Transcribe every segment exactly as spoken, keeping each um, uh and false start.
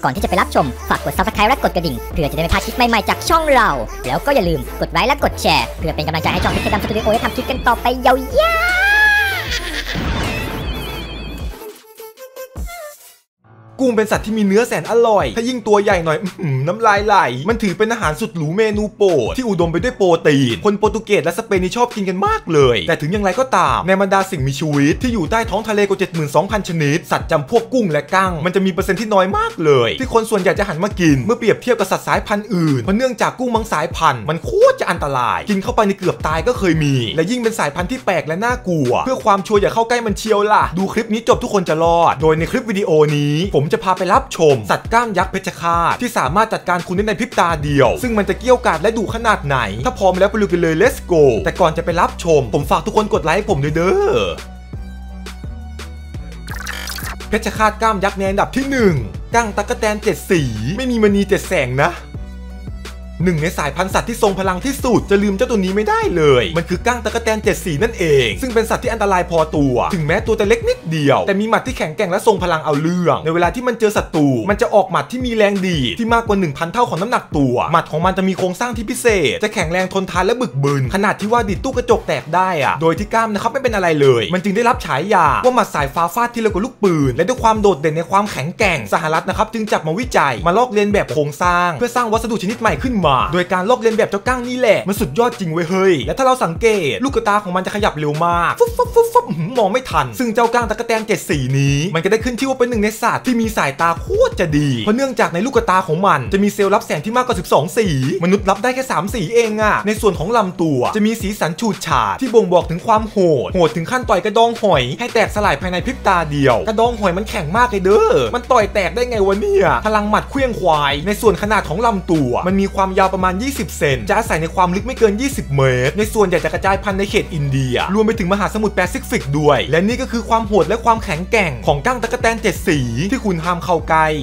ก่อนที่จะไปรับชมฝากกด ซับสไครบ์ และกดกระดิ่งเพื่อจะได้ไม่พลาดคลิปใหม่ๆจากช่องเราแล้วก็อย่าลืมกดไลค์และกดแชร์เพื่อเป็นกำลังใจให้ช่องพิกดัมสตูดิโอได้ทำคลิปกันต่อไปยาวๆกุ้งเป็นสัตว์ที่มีเนื้อแสนอร่อยถ้ายิ่งตัวใหญ่หน่อยน้ำลายไหลมันถือเป็นอาหารสุดหรูเมนูโปรดที่อุดมไปด้วยโปรตีนคนโปรตุเกสและสเปนนี่ชอบกินกันมากเลยแต่ถึงอย่างไรก็ตามในบรรดาสิ่งมีชีวิตที่อยู่ใต้ท้องทะเลกว่า เจ็ดหมื่นสองพัน ชนิดสัตว์จำพวกกุ้งและกั้งมันจะมีเปอร์เซ็นต์ที่น้อยมากเลยที่คนส่วนใหญ่จะหันมากินเมื่อเปรียบเทียบกับสัตว์สายพันธุ์อื่นเพราะเนื่องจากกุ้งบางสายพันธุ์มันโคตรจะอันตรายกินเข้าไปในเกือบตายก็เคยมีและยิ่งเป็นสายพันธุ์ที่แปลกและน่ากลัวเพื่อความชัวร์อย่าเข้าใกล้มันเชียวล่ะดูคลิปนี้จบทุกคนจะรอดโดยในคลิปวิดีโอนี้ผมจะพาไปรับชมสัตว์กล้ามยักษ์เพชฌฆาตที่สามารถจัดการคุณได้ในพริบตาเดียวซึ่งมันจะเกี้ยวกาดและดุขนาดไหนถ้าพร้อมแล้วไปลุยกันเลย let's go แต่ก่อนจะไปรับชมผมฝากทุกคนกดไลค์ผมด้วยเด้อเพชฌฆาตกล้ามยักษ์ในอันดับที่หนึ่งกั้งตั๊กแตนเจ็ดสีไม่มีมณีเจ็ดแสงนะหนึ่งในสายพันธุ์สัตว์ที่ทรงพลังที่สุดจะลืมเจ้าตัวนี้ไม่ได้เลยมันคือกั้งตั๊กแตนเจ็ดสีนั่นเองซึ่งเป็นสัตว์ที่อันตรายพอตัวถึงแม้ตัวจะเล็กนิดเดียวแต่มีหมัดที่แข็งแกร่งและทรงพลังเอาเรื่องในเวลาที่มันเจอศัตรูมันจะออกหมัดที่มีแรงดีดที่มากกว่า หนึ่งพัน เท่าของน้ำหนักตัวหมัดของมันจะมีโครงสร้างที่พิเศษจะแข็งแรงทนทานและบึกบึนขนาดที่ว่าดีดตู้กระจกแตกได้อะโดยที่กล้ามนะครับไม่เป็นอะไรเลยมันจึงได้รับฉายาว่าหมัดสายฟ้าฟาดที่เร็วกว่าลูกปืนและด้วยความโดดเด่นในความแข็งแกร่งสหรัฐนะครับจึงจับมาวิจัยมาลอกเลียนแบบโครงสร้างเพื่อสร้างวัสดุชนิดใหม่ขึ้นมาโดยการลอกเลียนแบบเจ้ากั้งนี่แหละมันสุดยอดจริงเว้ยเฮ้ยและถ้าเราสังเกตลูกตาของมันจะขยับเร็วมากฟุ๊บฟุ๊บฟุ๊บฟุ๊บมองไม่ทันซึ่งเจ้ากั้งตั๊กแตนเจ็ดสีนี้มันก็ได้ขึ้นชื่อว่าเป็นหนึ่งในสัตว์ที่มีสายตาโคตรจะดีเพราะเนื่องจากในลูกตาของมันจะมีเซลล์รับแสงที่มากกว่าสิบสองสีมนุษย์รับได้แค่สามสีเองอะในส่วนของลำตัวจะมีสีสันฉูดฉาดที่บ่งบอกถึงความโหดโหดถึงขั้นต่อยกระดองหอยให้แตกสลายภายในพริบตาเดียวกระดองหอยมันแข็งมากเลยเด้อมันต่อยแตกได้ไงวะเนี่ยพลังหมัดเคลื่องควายในส่วนขนาดของลำตัวมันมีความยาวประมาณยี่สิบเซนจะอาศัยในความลึกไม่เกินยี่สิบเมตรในส่วนใหญ่จะกระจายพันธุ์ในเขตอินเดียรวมไปถึงมหาสมุทรแปซิฟิกด้วยและนี่ก็คือความโหดและความแข็งแกร่งของกั้งตั๊กแตนเจ็ดสีที่คุณห้ามเข้าใกล้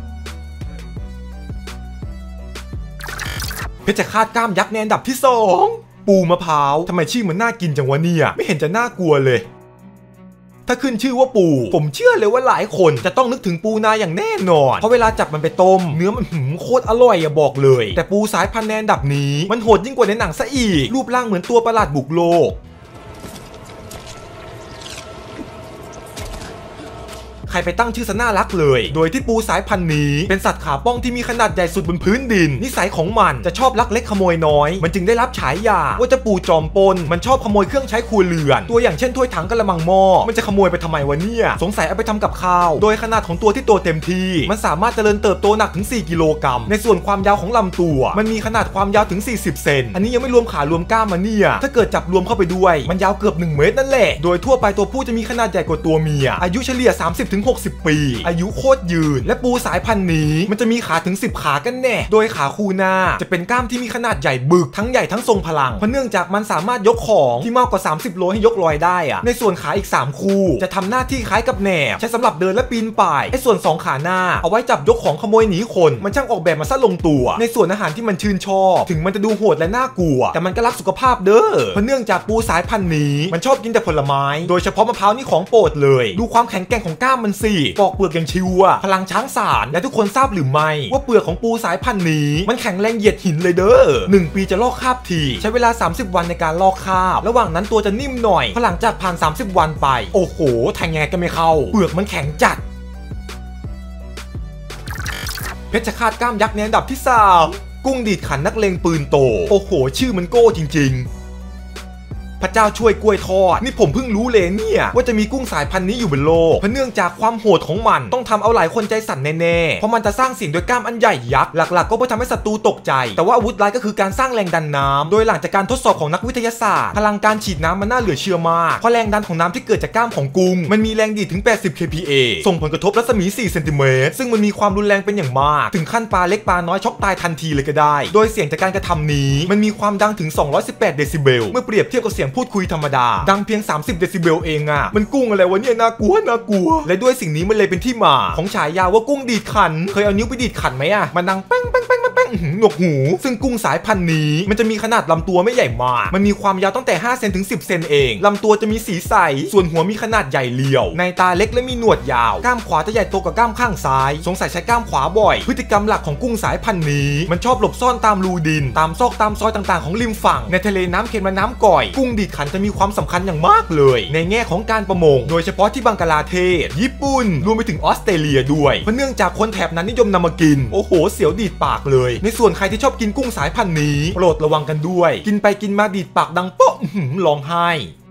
เพชฌฆาตกล้ามยักษ์ในอันดับที่สองปูมะพร้าวทำไมชื่อมันน่ากินจังวะเนี่ยไม่เห็นจะน่ากลัวเลยถ้าขึ้นชื่อว่าปูผมเชื่อเลยว่าหลายคนจะต้องนึกถึงปูนาอย่างแน่นอนเพราะเวลาจับมันไปต้มเนื้อมันหืมโคตรอร่อยอย่าบอกเลยแต่ปูสายพันธุ์ในอันดับนี้มันโหดยิ่งกว่าในหนังซะอีกรูปร่างเหมือนตัวประหลาดบุกโลกใครไปตั้งชื่อซะน่ารักเลยโดยที่ปูสายพันธุ์นี้เป็นสัตว์ขาป้องที่มีขนาดใหญ่สุดบนพื้นดินนิสัยของมันจะชอบลักเล็กขโมยน้อยมันจึงได้รับฉายาว่าจะปูจอมปนมันชอบขโมยเครื่องใช้ครัวเรือนตัวอย่างเช่นถ้วยถังกระมังหม้อมันจะขโมยไปทำไมวะเนี่ยสงสัยเอาไปทำกับข้าวโดยขนาดของตัวที่โตเต็มที่มันสามารถเจริญเติบโตหนักถึงสี่กิโลกรัมในส่วนความยาวของลำตัวมันมีขนาดความยาวถึงสี่สิบเซนอันนี้ยังไม่รวมขารวมกล้ามมันเนี่ยถ้าเกิดจับรวมเข้าไปด้วยมันยาวเกือบหนึ่งเมตรนั่นแหละโดยทั่วไปตัวผู้จะมีขนาดใหญ่กว่าตัวเมียอายุเฉลี่ย สามสิบถึงหกสิบ ปีอายุโคตรยืนและปูสายพันธุ์นี้มันจะมีขาถึงสิบขากันแน่โดยขาคู่หน้าจะเป็นกล้ามที่มีขนาดใหญ่บึกทั้งใหญ่ทั้งทรงพลังเพราะเนื่องจากมันสามารถยกของที่มากกว่าสามสิบโลให้ยกลอยได้อะในส่วนขาอีกสามคู่จะทำหน้าที่คล้ายกับแหนบใช้สำหรับเดินและปีนป่ายไอ้ส่วนสองขาหน้าเอาไว้จับยกของขโมยหนีคนมันช่างออกแบบมาซะลงตัวในส่วนอาหารที่มันชื่นชอบถึงมันจะดูโหดและน่ากลัวแต่มันก็รักสุขภาพเด้อเพราะเนื่องจากปูสายพันธุ์นี้มันชอบกินแต่ผลไม้โดยเฉพาะมะพร้าวนี่ของโปรดเลยดูความแข็งแกร่งของกล้ามมันสิปอกเปลือกอย่างชิวอะพลังช้างสารและทุกคนทราบหรือไม่ว่าเปลือกของปูสายพันธุ์นี้มันแข็งแรงเหยียดหินเลยเด้อหนึ่งปีจะลอกคราบทีใช้เวลาสามสิบวันในการลอกคราบระหว่างนั้นตัวจะนิ่มหน่อยพอหลังจากผ่านสามสิบวันไปโอ้โหแทงยังไงก็ไม่เข้าเปลือกมันแข็งจัดเพชฌฆาตกล้ามยักษ์ในอันดับที่สามกุ้งดีดขันนักเลงปืนโตโอ้โหชื่อมันโก้จริงๆพระเจ้าช่วยกล้วยทอดนี่ผมเพิ่งรู้เลยเนี่ยว่าจะมีกุ้งสายพันธุ์นี้อยู่บนโลกเพราะเนื่องจากความโหดของมันต้องทำเอาหลายคนใจสั่นแน่ๆเพราะมันจะสร้างเสียงโดยกล้ามอันใหญ่ยักษ์หลักๆก็เพื่อทำให้ศัตรูตกใจแต่ว่าอาวุธร้ายก็คือการสร้างแรงดันน้ำโดยหลังจากการทดสอบของนักวิทยาศาสตร์พลังการฉีดน้ำมันน่าเหลือเชื่อมากเพราะแรงดันของน้ำที่เกิดจากกล้ามของกุ้งมันมีแรงดีดถึงแปดสิบ เค พี เอ ส่งผลกระทบรัศมีสี่เซนติเมตรซึ่งมันมีความรุนแรงเป็นอย่างมากถึงขั้นปลาเล็กปลาน้อยช็อกตายทันทีเลยก็ได้โดยเสียงจากการกระทำนี้มันมีความดังถึงสองร้อยสิบแปดเดซิเบลเมื่อเปรียบเทียบกับเสียงพูดคุยธรรมดาดังเพียงสามสิบเดซิเบลเองอะมันกุ้งอะไรวะเนี่ยน่ากลัวน่ากลัวและด้วยสิ่งนี้มันเลยเป็นที่มาของฉายาว่ากุ้งดีดขันเคยเอานิ้วไปดีดขันไหมอะมันดังแป้งแป้งแป้งแป้งหนวกหูซึ่งกุ้งสายพันธุ์นี้มันจะมีขนาดลำตัวไม่ใหญ่มากมันมีความยาวตั้งแต่ห้าเซนถึงสิบเซนเองลำตัวจะมีสีใสส่วนหัวมีขนาดใหญ่เรียวในตาเล็กและมีหนวดยาวกล้ามขวาจะใหญ่โตกว่ากล้ามข้างซ้ายสงสัยใช้กล้ามขวาบ่อยพฤติกรรมหลักของกุ้งสายพันธุ์นี้มันชอบหลบซ่อนตามรูดินตามซอกตามซอยต่างๆของริมฝั่งในทะเลน้ำเค็มและน้ำก่อยกุ้งดีดขันจะมีความสำคัญอย่างมากเลยในแง่ของการประมงโดยเฉพาะที่บังกลาเทศญี่ปุ่นรวมไปถึงออสเตรเลียด้วยเพราะเนื่องจากคนแถบนั้นนิยมนำมากินโอ้โหเสียวดีดปากเลยในส่วนใครที่ชอบกินกุ้งสายพันธุ์นี้โปรดระวังกันด้วยกินไปกินมาดีดปากดังโป๊ะร้องไห้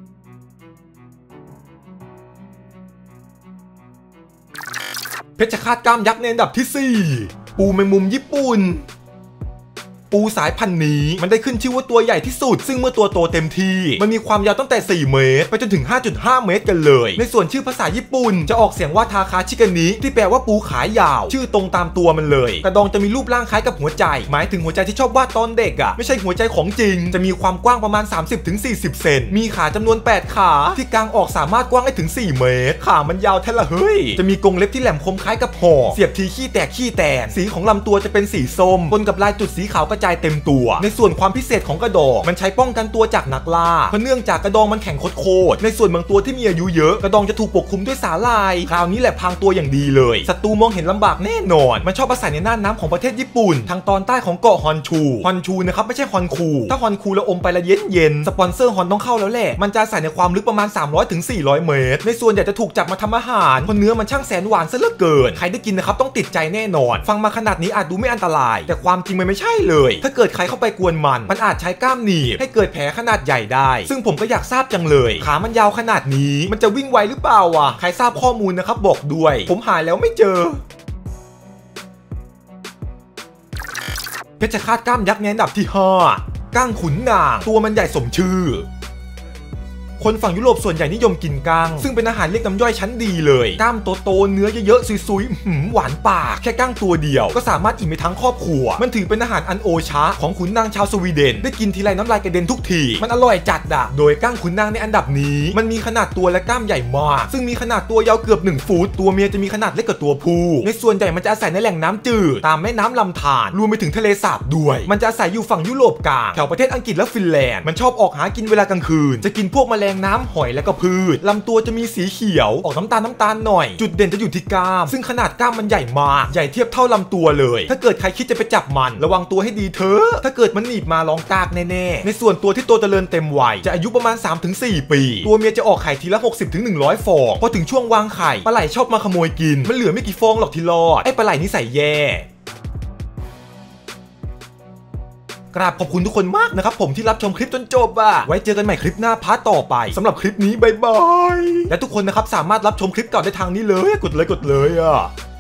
เพชฌฆาตกล้ามยักษ์ในอันดับที่สี่ปูแมงมุมญี่ปุ่นปูสายพันธุ์นี้มันได้ขึ้นชื่อว่าตัวใหญ่ที่สุดซึ่งเมื่อตัวโตเต็มที่มันมีความยาวตั้งแต่สี่เมตรไปจนถึง ห้าจุดห้า เมตรกันเลยในส่วนชื่อภาษาญี่ปุ่นจะออกเสียงว่าทาคาชิกานิที่แปลว่าปูขายาวชื่อตรงตามตัวมันเลยกระดองจะมีรูปร่างคล้ายกับหัวใจหมายถึงหัวใจที่ชอบวาดตอนเด็กอ่ะไม่ใช่หัวใจของจริงจะมีความกว้างประมาณ สามสิบถึงสี่สิบ เซนมีขาจำนวนแปดขาที่กางออกสามารถกว้างได้ถึงสี่เมตรขามันยาวแท้ละเฮ้ยจะมีกรงเล็บที่แหลมคมคล้ายกับหอกเสียบทีขี้แตกขี้แตนสีของลำตัวจะเป็นสีส้มปนกับลายจุดสีขาวกระจายเต็มตัวในส่วนความพิเศษของกระดองมันใช้ป้องกันตัวจากนักล่าเพราะเนื่องจากกระดองมันแข็งโคตรในส่วนบางตัวที่มีอายุเยอะกระดองจะถูกปกคลุมด้วยสาลายคราวนี้แหละพรางตัวอย่างดีเลยศัตรูมองเห็นลำบากแน่นอนมันชอบอาศัยในน่านน้ำของประเทศญี่ปุ่นทางตอนใต้ของเกาะฮอนชูฮอนชูนะครับไม่ใช่ฮอนคูถ้าฮอนคูแล้วอมไปละเย็นเย็นสปอนเซอร์ฮอนต้องเข้าแล้วแหละมันจะอาศัยในความลึกประมาณ สามร้อยถึงสี่ร้อย เมตรในส่วนใหญ่จะถูกจับมาทำอาหารเพราะเนื้อมันช่างแสนหวานซะเหลือเกินใครได้กินนะครับต้องติดใจแน่นอนฟังมาขนาดนี้อาจดูไม่อันตรายแต่ความจริงมันไม่ใช่เลยถ้าเกิดใครเข้าไปกวนมันมันอาจใช้กล้ามหนีบให้เกิดแผลขนาดใหญ่ได้ซึ่งผมก็อยากทราบจังเลยขามันยาวขนาดนี้มันจะวิ่งไวหรือเปล่าวะใครทราบข้อมูลนะครับบอกด้วยผมหาแล้วไม่เจอเพชฌฆาตกล้ามยักษ์ในอันดับที่ห้าก้างขุนนางตัวมันใหญ่สมชื่อคนฝั่งยุโรปส่วนใหญ่นิยมกินกั้งซึ่งเป็นอาหารเรียกน้ำย่อยชั้นดีเลยกล้ามโตๆเนื้อเยอะๆซุยๆหวานปากแค่กั้งตัวเดียวก็สามารถอิ่มไปทั้งครอบครัวมันถือเป็นอาหารอันโอชะของขุนนางชาวสวีเดนได้กินทีไรน้ำลายกระเด็นทุกทีมันอร่อยจัดอะโดยกั้งขุนนางในอันดับนี้มันมีขนาดตัวและกล้ามใหญ่มากซึ่งมีขนาดตัวยาวเกือบหนึ่งฟุตตัวเมียจะมีขนาดเล็กกว่าตัวผู้ในส่วนใหญ่มันจะอาศัยในแหล่งน้ำจืดตามแม่น้ำลำธารรวมไปถึงทะเลสาบด้วยมันจะอาศัยอยู่ฝั่งยุโรปกลางแถวประเทศอังกฤษและฟินแลนด์มันชอบออกหากินเวลากลางคืนจะกินพวกแมลงน้ำหอยและก็พืชลำตัวจะมีสีเขียวออกน้ำตาลน้ำตาลหน่อยจุดเด่นจะอยู่ที่กล้ามซึ่งขนาดกล้ามมันใหญ่มากใหญ่เทียบเท่าลำตัวเลยถ้าเกิดใครคิดจะไปจับมันระวังตัวให้ดีเถอะถ้าเกิดมันหนีบมาร้องกากแน่ๆในส่วนตัวที่โตเจริญเต็มวัยจะอายุประมาณ สามถึงสี่ ปีตัวเมียจะออกไข่ทีละ หกสิบถึงหนึ่งร้อย ฟองพอถึงช่วงวางไข่ปลาไหลชอบมาขโมยกินมันเหลือไม่กี่ฟองหรอกที่รอดไอ้ปลาไหลนิสัยแย่กราบขอบคุณทุกคนมากนะครับผมที่รับชมคลิปจนจบอ่ะไว้เจอกันใหม่คลิปหน้าพาร์ทต่อไปสำหรับคลิปนี้บ๊ายบายและทุกคนนะครับสามารถรับชมคลิปเก่าได้ทางนี้เลยกดเลยกดเลยอ่ะ